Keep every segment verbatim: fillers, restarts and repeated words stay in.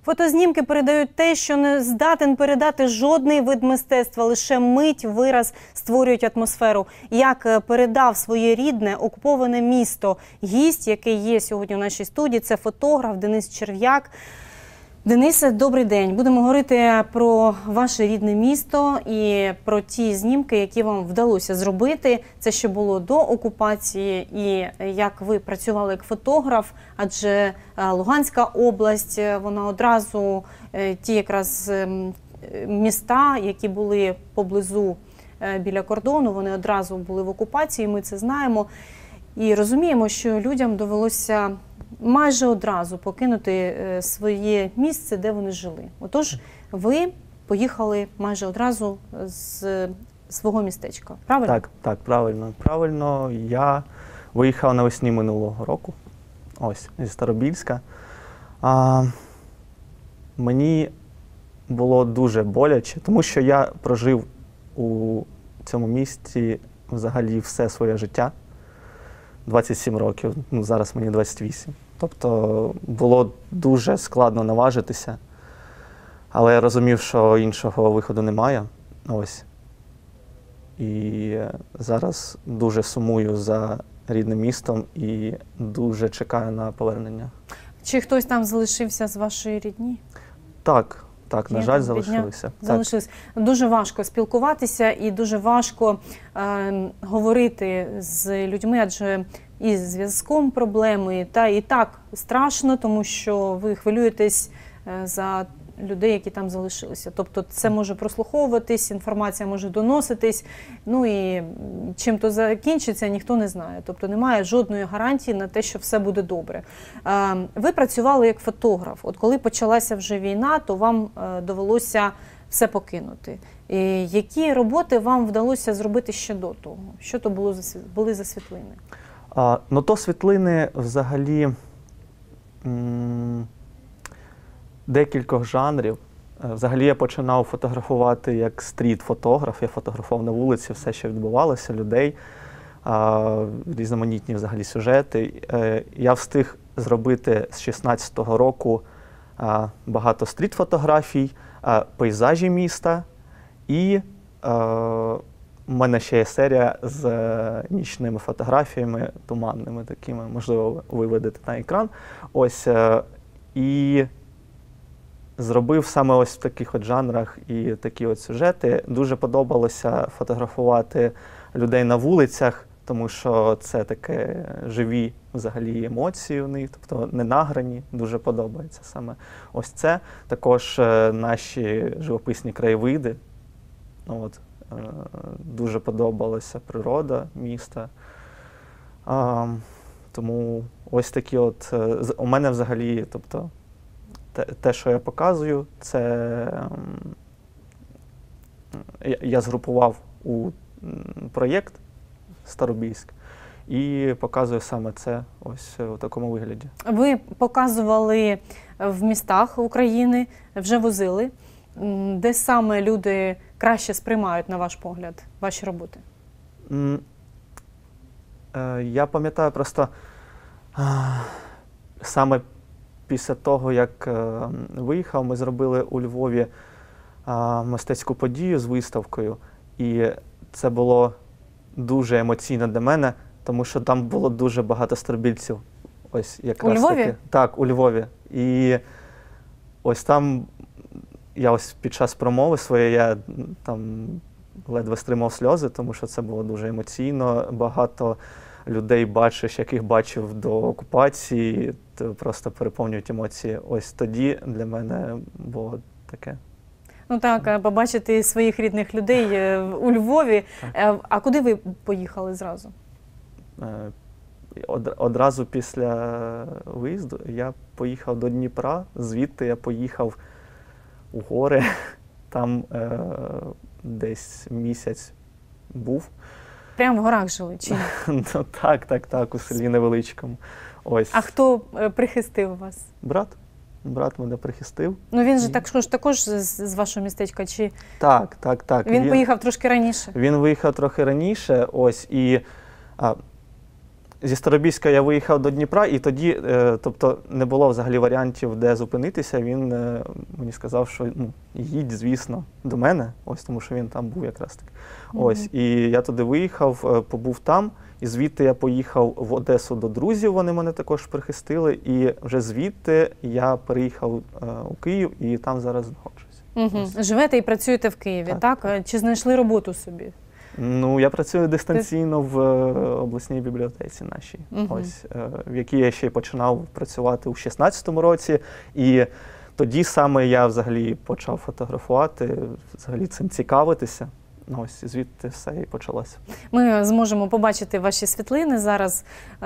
Фотознімки передають те, що не здатен передати жодний вид мистецтва, лише мить, вираз створюють атмосферу. Як передав своє рідне окуповане місто гість, який є сьогодні у нашій студії, це фотограф Денис Черв'як. Денисе, добрий день. Будемо говорити про ваше рідне місто і про ті знімки, які вам вдалося зробити. Це ще було до окупації і як ви працювали як фотограф, адже Луганська область, вона одразу, ті якраз міста, які були поблизу біля кордону, вони одразу були в окупації, ми це знаємо. І розуміємо, що людям довелося майже одразу покинути своє місце, де вони жили. Отож, ви поїхали майже одразу з свого містечка, правильно? Так, так, правильно. Правильно, я виїхав навесні минулого року, ось, зі Старобільська. А, мені було дуже боляче, тому що я прожив у цьому місті взагалі все своє життя. двадцять сім років, ну зараз мені двадцять вісім. Тобто було дуже складно наважитися, але я розумів, що іншого виходу немає. Ось. І зараз дуже сумую за рідним містом і дуже чекаю на повернення. Чи хтось там залишився з вашої рідні? Так, так, на жаль, залишилися. Залишилися. Дуже важко спілкуватися і дуже важко е, говорити з людьми, адже і з зв'язком проблеми, та і так страшно, тому що ви хвилюєтесь е, за людей, які там залишилися. Тобто це може прослуховуватись, інформація може доноситись, ну і чим то закінчиться, ніхто не знає. Тобто немає жодної гарантії на те, що все буде добре. Ви працювали як фотограф. От коли почалася вже війна, то вам довелося все покинути. І які роботи вам вдалося зробити ще до того? Що то було за, були за світлини? А, ну то світлини взагалі декількох жанрів. Взагалі я починав фотографувати як стріт-фотограф, я фотографував на вулиці все, що відбувалося, людей, різноманітні взагалі сюжети. Я встиг зробити з шістнадцятого року багато стріт-фотографій, пейзажі міста і у мене ще є серія з нічними фотографіями, туманними такими, можливо, ви виведете на екран. Ось, і зробив саме ось в таких от жанрах і такі от сюжети. Дуже подобалося фотографувати людей на вулицях, тому що це таке живі взагалі емоції у них, тобто не награні, дуже подобається саме ось це. Також наші живописні краєвиди. От, дуже подобалася природа міста. А, тому ось такі от, у мене взагалі, тобто, те, те, що я показую, це я, я згрупував у проєкт Старобільськ і показую саме це ось у такому вигляді. Ви показували в містах України, вже возили. Де саме люди краще сприймають, на ваш погляд, ваші роботи? Mm, е, я пам'ятаю просто е, саме після того, як е, виїхав, ми зробили у Львові е, мистецьку подію з виставкою. І це було дуже емоційно для мене, тому що там було дуже багато старобільців. Ось якраз у Львові? Таки. Так, у Львові. І ось там я ось під час промови своєї, я там ледве стримав сльози, тому що це було дуже емоційно. Багато людей бачиш, яких бачив до окупації, просто переповнюють емоції. Ось тоді для мене було таке. Ну так, побачити своїх рідних людей у Львові. Так. А куди ви поїхали зразу? Од, одразу після виїзду я поїхав до Дніпра, звідти я поїхав у гори, там е, десь місяць був. Прямо в горах жили, чи ні? Ну, так, так, так, у селі невеличкому. Ось. А хто прихистив вас? Брат. Брат мене прихистив. Ну він же також, також з, з вашого містечка, чи? Так, так, так. Він, він поїхав трошки раніше? Він виїхав трохи раніше, ось, і а, зі Старобільська я виїхав до Дніпра, і тоді, е, тобто, не було взагалі варіантів, де зупинитися. Він е, мені сказав, що ну, їдь, звісно, до мене, ось тому що він там був якраз таки. Mm-hmm. Ось, і я туди виїхав, е, побув там, і звідти я поїхав в Одесу до друзів, вони мене також прихистили, і вже звідти я переїхав е, у Київ, і там зараз знаходжуся. Mm-hmm. Живете і працюєте в Києві, так? так? Чи знайшли роботу собі? Ну, я працюю дистанційно в обласній бібліотеці нашій, uh-huh. ось, в якій я ще й починав працювати у шістнадцятому році. І тоді саме я взагалі почав фотографувати, взагалі цим цікавитися. Ось, звідти все і почалося. Ми зможемо побачити ваші світлини зараз.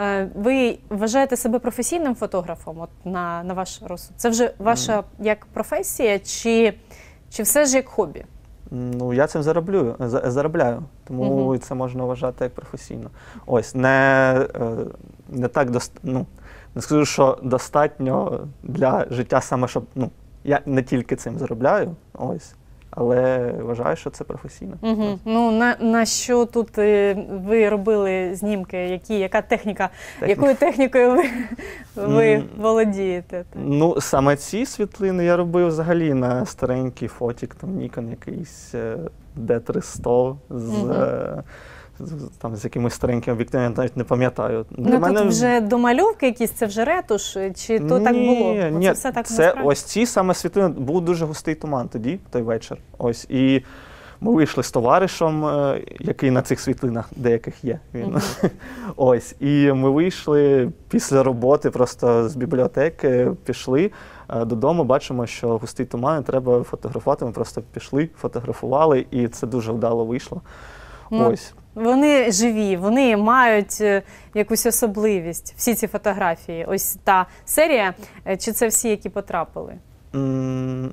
Ви вважаєте себе професійним фотографом, от, на, на ваш розсуд? Це вже ваша mm. як професія, чи, чи все ж як хобі? Ну, я цим зароблю, заробляю, тому угу. це можна вважати як професійно. Ось, не, не так, дост... ну, не скажу, що достатньо для життя саме, щоб, ну, я не тільки цим заробляю, ось, але вважаю, що це професійно. Угу. Ну, на, на що тут ви робили знімки, які, яка техніка, Техніка. якою технікою ви, ви mm. володієте? Ну, саме ці світлини я робив взагалі на старенький фотік, там Nikon якийсь ді триста з, угу. з, там, з якимось стареньким об'єктивом, я навіть не пам'ятаю. Ну, тут мене... вже домальовки якісь, це вже ретуш, чи то ні, так було? Ні, це, все так це ось ці саме світлини, був дуже густий туман тоді, той вечір. Ось, і ми вийшли з товаришем, який на цих світлинах деяких є. Він. Mm-hmm. Ось, і ми вийшли після роботи просто з бібліотеки, пішли додому, бачимо, що густий туман, треба фотографувати. Ми просто пішли, фотографували, і це дуже вдало вийшло. Ну, ось. Вони живі, вони мають якусь особливість, всі ці фотографії. Ось та серія, чи це всі, які потрапили? Mm.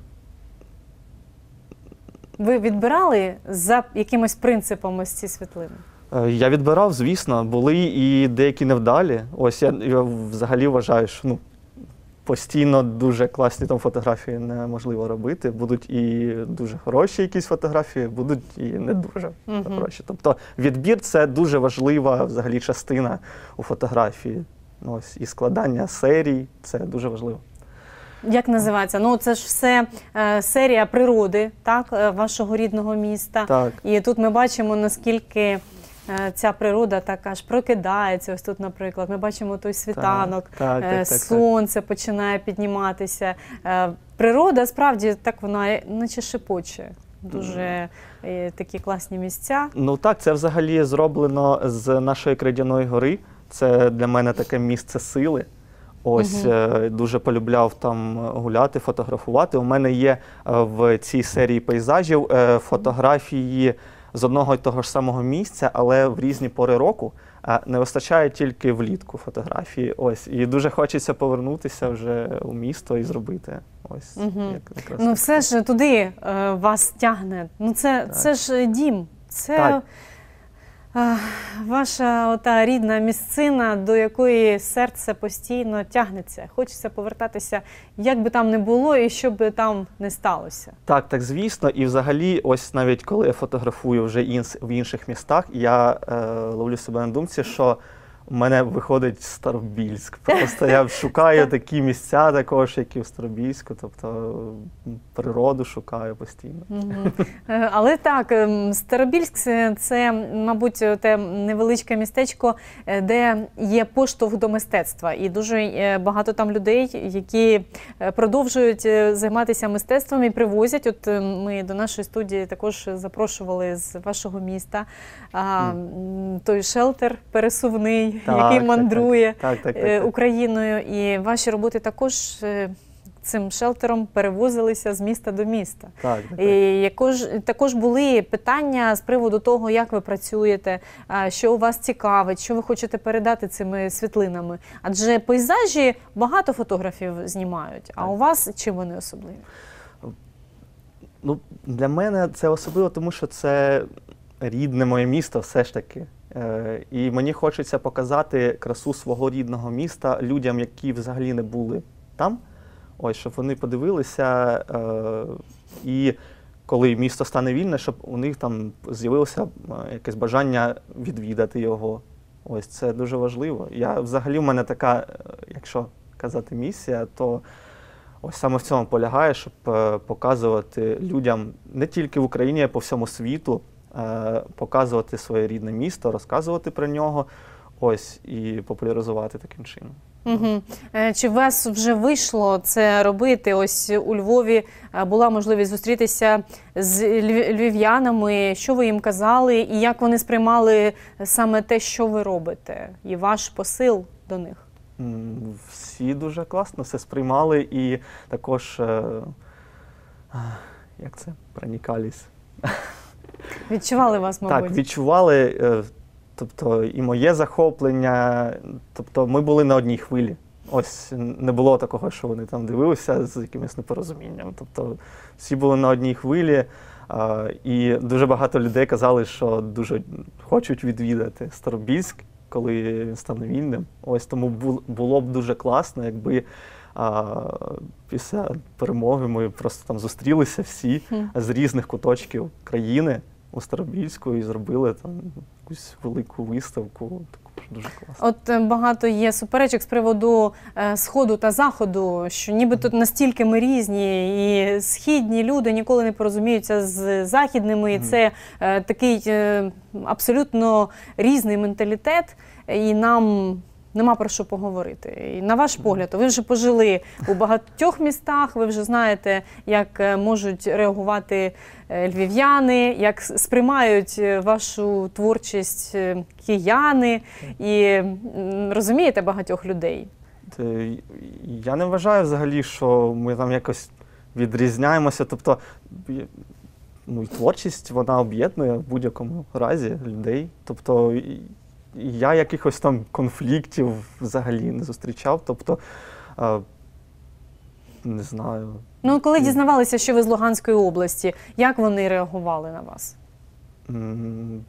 Ви відбирали за якимось принципом ось ці світлини? Я відбирав, звісно. Були і деякі невдалі. Ось я, я взагалі вважаю, що ну, постійно дуже класні там фотографії неможливо робити. Будуть і дуже хороші якісь фотографії, будуть і не дуже uh-huh. хороші. Тобто відбір – це дуже важлива взагалі частина у фотографії. Ось, і складання серій – це дуже важливо. Як називається? Ну, це ж все е, серія природи, так, е, вашого рідного міста. Так. І тут ми бачимо, наскільки е, ця природа так аж прокидається. Ось тут, наприклад, ми бачимо той світанок, так, так, е, так, так, сонце так. починає підніматися. Е, природа, справді, так вона наче шепоче. Дуже е, такі класні місця. Ну так, це взагалі зроблено з нашої Крейдяної гори. Це для мене таке місце сили. Ось, угу. дуже полюбляв там гуляти, фотографувати. У мене є в цій серії пейзажів фотографії з одного і того ж самого місця, але в різні пори року. Не вистачає тільки влітку фотографії. Ось, і дуже хочеться повернутися вже у місто і зробити. Ось, угу. як, якраз ну, все ж туди е, вас тягне. Ну, це, це ж дім. Це... Так. Ваша ота рідна місцина, до якої серце постійно тягнеться. Хочеться повертатися, як би там не було і що би там не сталося. Так, так, звісно. І взагалі, ось навіть коли я фотографую вже інс, в інших містах, я е, ловлю себе на думці, що у мене виходить Старобільськ. Просто я шукаю такі місця також, як і в Старобільську, тобто природу шукаю постійно. Угу. Але так, Старобільськ – це, мабуть, те невеличке містечко, де є поштовх до мистецтва. І дуже багато там людей, які продовжують займатися мистецтвом і привозять. От ми до нашої студії також запрошували з вашого міста mm. той шелтер пересувний, так, який мандрує так, так, так, так, так. Україною. І ваші роботи також цим шелтером перевозилися з міста до міста. Так, так, і якож, також були питання з приводу того, як ви працюєте, що у вас цікавить, що ви хочете передати цими світлинами. Адже пейзажі багато фотографів знімають, так. А у вас чим вони особливі? Ну, для мене це особливо, тому що це рідне моє місто все ж таки. І мені хочеться показати красу свого рідного міста людям, які взагалі не були там. Ось, щоб вони подивилися, е, і коли місто стане вільне, щоб у них там з'явилося якесь бажання відвідати його. Ось це дуже важливо. Я взагалі в мене така, е, якщо казати місія, то ось саме в цьому полягає, щоб е, показувати людям не тільки в Україні, а й по всьому світу, е, показувати своє рідне місто, розказувати про нього, ось, і популяризувати таким чином. Угу. Чи у вас вже вийшло це робити? Ось у Львові була можливість зустрітися з льв- львів'янами. Що ви їм казали і як вони сприймали саме те, що ви робите? І ваш посил до них? М, Всі дуже класно все сприймали і також, е, а, як це, пронікались. Відчували вас, мабуть? Так, відчували, е, тобто і моє захоплення, тобто ми були на одній хвилі. Ось не було такого, що вони там дивилися з якимось непорозумінням. Тобто всі були на одній хвилі, а, і дуже багато людей казали, що дуже хочуть відвідати Старобільськ, коли він стане вільним. Ось тому бу- було б дуже класно, якби а, після перемоги ми просто там зустрілися всі Хм. з різних куточків країни у Старобільську і зробили там якусь велику виставку. Також дуже класно. От е, багато є суперечок з приводу е, Сходу та Заходу, що нібито настільки ми різні, і східні люди ніколи не порозуміються з західними, і це е, такий е, абсолютно різний менталітет, і нам нема про що поговорити. І на ваш погляд, ви вже пожили у багатьох містах, ви вже знаєте, як е, можуть реагувати е, львів'яни, як с- сприймають е, вашу творчість е, кияни, і м, розумієте багатьох людей. Те, Я не вважаю взагалі, що ми там якось відрізняємося. Тобто, і- ну, і творчість, вона об'єднує в будь-якому разі людей. Тобто, і- і я якихось там конфліктів взагалі не зустрічав. Тобто, е, не знаю. Ну, коли Ні. дізнавалися, що ви з Луганської області, як вони реагували на вас? М,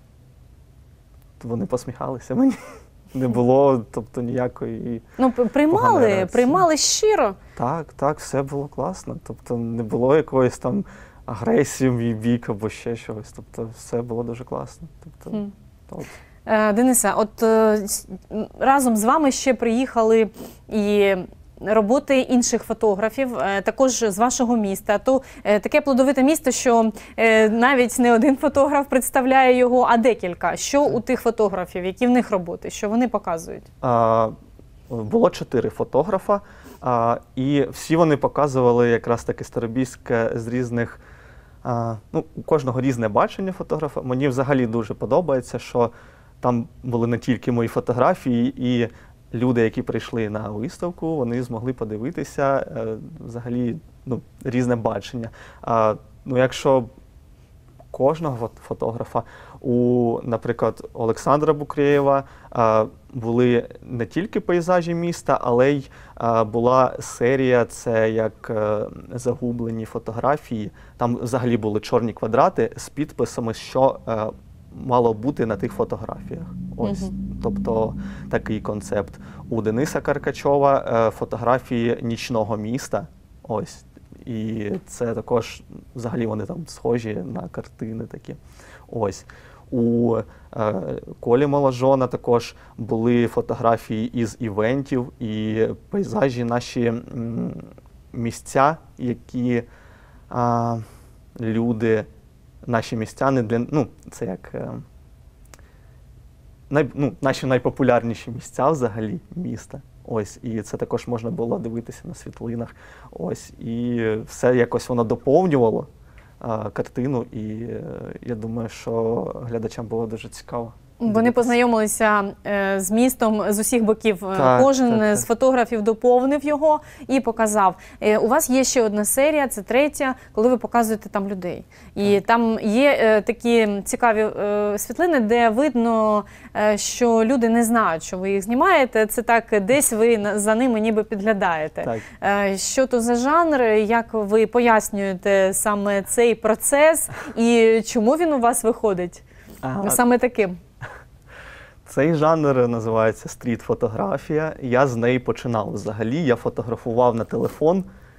Вони посміхалися мені. Не було, тобто, ніякої. Ну, п- Погана приймали, реакція. приймали щиро. Так, так, все було класно. Тобто не було якоїсь там агресії в мій бік або ще чогось. Тобто все було дуже класно. Тобто, Хм. от. Е, Денисе, от е, с- м, разом з вами ще приїхали і роботи інших фотографів, е, також з вашого міста. То е, таке плодовите місто, що е, навіть не один фотограф представляє його, а декілька. Що у тих фотографів, які в них роботи, що вони показують? А, було чотири фотографа, а, і всі вони показували якраз таки Старобільське з різних. А, ну, у кожного різне бачення фотографа. Мені взагалі дуже подобається, що там були не тільки мої фотографії, і люди, які прийшли на виставку, вони змогли подивитися е, взагалі ну, різне бачення. А, ну, якщо кожного фот- фотографа, у, наприклад, Олександра Букреєва а, були не тільки пейзажі міста, але й а, була серія, це як е, загублені фотографії. Там взагалі були чорні квадрати з підписами, що е, мало бути на тих фотографіях. Ось, Мгм. тобто такий концепт. У Дениса Каркачова е, фотографії нічного міста. Ось. І це також, взагалі, вони там схожі на картини такі. Ось. У е, Колі Моложона також були фотографії із івентів і пейзажі, наші м, місця, які а, люди, наші містяни, для, ну, це як е, най, ну, наші найпопулярніші місця взагалі міста. Ось, і це також можна було дивитися на світлинах. Ось, і все якось воно доповнювало а, картину, і е, я думаю, що глядачам було дуже цікаво. Вони дивитися. познайомилися е, з містом з усіх боків. Е, Так, Кожен так, так. з фотографів доповнив його і показав. Е, У вас є ще одна серія, це третя, коли ви показуєте там людей. І там є е, такі цікаві е, світлини, де видно, е, що люди не знають, що ви їх знімаєте. Це так, десь ви на- за ними ніби підглядаєте. Так. Е, Що то за жанр, як ви пояснюєте саме цей процес і чому він у вас виходить А, саме таким? Цей жанр називається стріт-фотографія. Я з неї починав взагалі. Я фотографував на телефон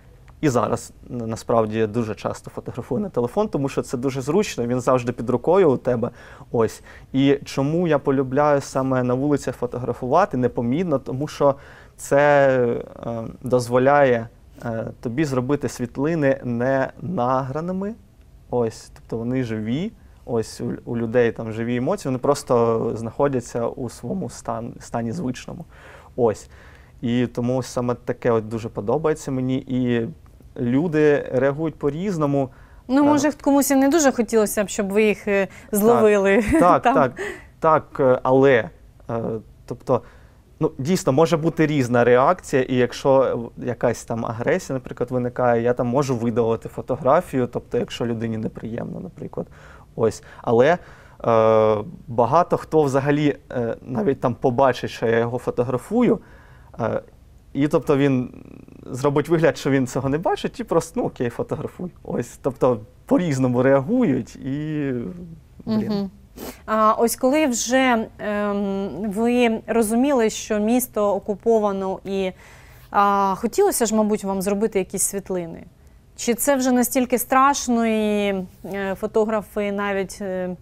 І зараз, насправді, я дуже часто фотографую на телефон, тому що це дуже зручно, він завжди під рукою у тебе. Ось. І чому я полюбляю саме на вулицях фотографувати непомітно, тому що це е, дозволяє е, тобі зробити світлини не награними, ось, тобто вони живі, ось у, у людей там живі емоції, вони просто знаходяться у своєму стан, стані звичному. Ось. І тому саме таке от дуже подобається мені, і люди реагують по-різному. Ну, може, комусь і не дуже хотілося б, щоб ви їх е, зловили. Так, там. так, так, так, але, е, тобто, ну, дійсно, може бути різна реакція, і якщо якась там агресія, наприклад, виникає, я там можу видалити фотографію, тобто, якщо людині неприємно, наприклад, ось. Але е, багато хто взагалі е, навіть там побачить, що я його фотографую, е, і тобто він зробить вигляд, що він цього не бачить, і просто, ну окей, фотографуй. Ось, тобто по-різному реагують і, блін. Угу. А ось коли вже ем, ви розуміли, що місто окуповано, і а, хотілося ж, мабуть, вам зробити якісь світлини? Чи це вже настільки страшно, і е, фотографи навіть е,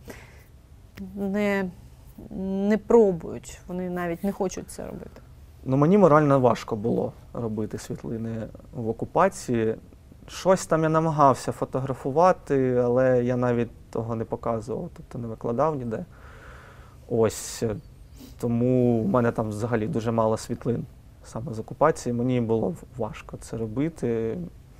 не, не пробують, вони навіть не хочуть це робити? Ну, мені морально важко було робити світлини в окупації. Щось там я намагався фотографувати, але я навіть того не показував, тобто не викладав ніде. Ось, тому в мене там взагалі дуже мало світлин саме з окупації. Мені було важко це робити.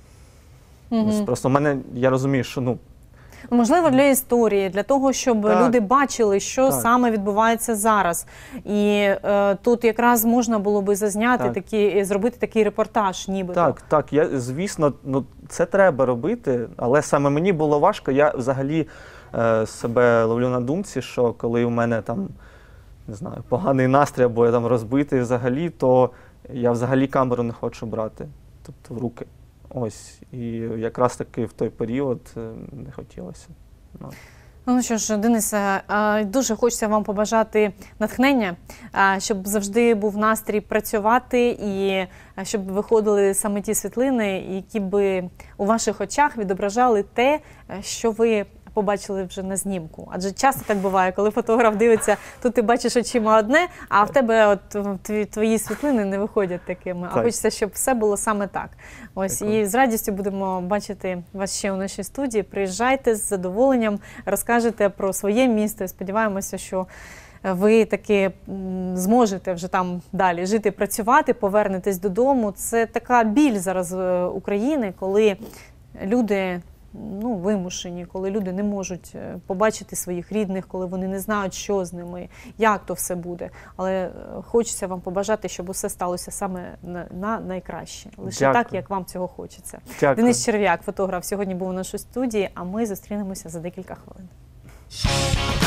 Угу. Просто в мене, я розумію, що, ну, можливо, для історії, для того, щоб так, люди бачили, що так. саме відбувається зараз. І е, тут якраз можна було би зазняти Так. такі, зробити такий репортаж, нібито. Так, так, я, звісно, ну, це треба робити, але саме мені було важко. Я взагалі е, себе ловлю на думці, що коли у мене там, не знаю, поганий настрій, або я там розбитий взагалі, то я взагалі камеру не хочу брати, тобто в руки. Ось, і якраз таки в той період не хотілося. Ну. Ну що ж, Денисе, дуже хочеться вам побажати натхнення, щоб завжди був настрій працювати і щоб виходили саме ті світлини, які би у ваших очах відображали те, що ви побачили вже на знімку. Адже часто так буває, коли фотограф дивиться, тут ти бачиш очима одне, а в тебе от твої світлини не виходять такими. А так. хочеться, щоб все було саме так. Ось, так. І з радістю будемо бачити вас ще у нашій студії. Приїжджайте з задоволенням, розкажете про своє місто. І сподіваємося, що ви таки зможете вже там далі жити, працювати, повернетесь додому. Це така біль зараз України, коли люди ну, вимушені, коли люди не можуть побачити своїх рідних, коли вони не знають, що з ними, як то все буде. Але хочеться вам побажати, щоб усе сталося саме на, на найкраще. Лише Дякую. Так, як вам цього хочеться. Дякую. Денис Черв'як, фотограф, сьогодні був у нашій студії, а ми зустрінемося за декілька хвилин.